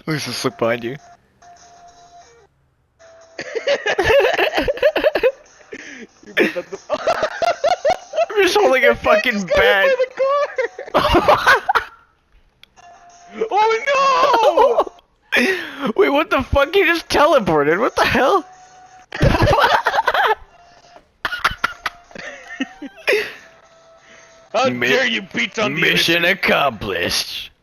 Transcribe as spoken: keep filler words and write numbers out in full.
Let's just look behind you. You're the... I'm just holding a fucking bat. Oh no! Wait, what the fuck? He just teleported. What the hell? How Mi dare you beat on the Mission accomplished.